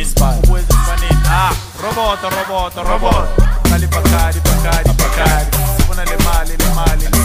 esifaneni ubuye esifaneni roboto Kali Bakari sifuna le mali